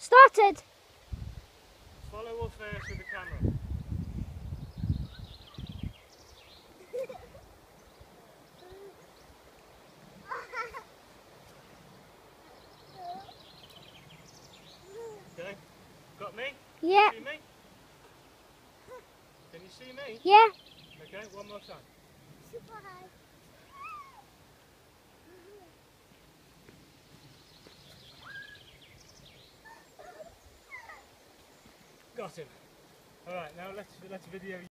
Started. Follow Orpheas with the camera. Okay, got me? Yeah. Can you see me? Can you see me? Yeah. Okay, one more time. Super high. Got him. Alright, now let's video